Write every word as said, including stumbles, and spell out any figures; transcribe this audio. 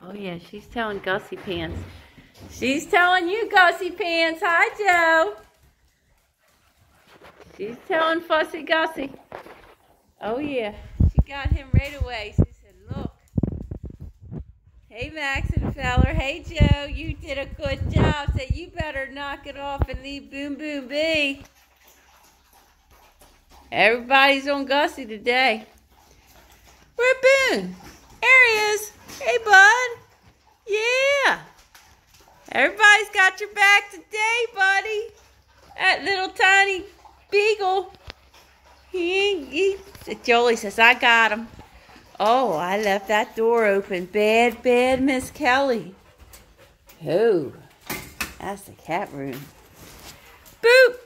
Oh yeah, she's telling Gussie Pants. She's telling you, Gussie Pants. Hi, Joe. She's telling Fussy Gussie. Oh yeah, she got him right away. She said, look. Hey, Max and Feller. Hey, Joe. You did a good job. Said you better knock it off and leave Boom Boom be. Everybody's on Gussie today. Where Boone? There he is. Hey, bud. Yeah. Everybody's got your back today, buddy. That little tiny beagle. He, he, Jolie says, I got him. Oh, I left that door open. Bad, bad Miss Kelly. Oh, that's the cat room. Boop.